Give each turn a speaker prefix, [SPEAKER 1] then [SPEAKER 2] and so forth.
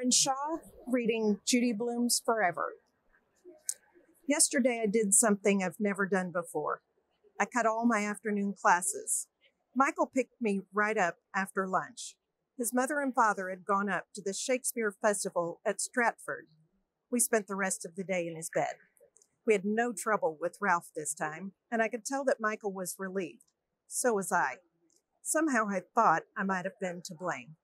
[SPEAKER 1] Erin Shaw, reading Judy Blume's Forever. Yesterday I did something I've never done before. I cut all my afternoon classes. Michael picked me right up after lunch. His mother and father had gone up to the Shakespeare Festival at Stratford. We spent the rest of the day in his bed. We had no trouble with Ralph this time, and I could tell that Michael was relieved. So was I. Somehow I thought I might have been to blame.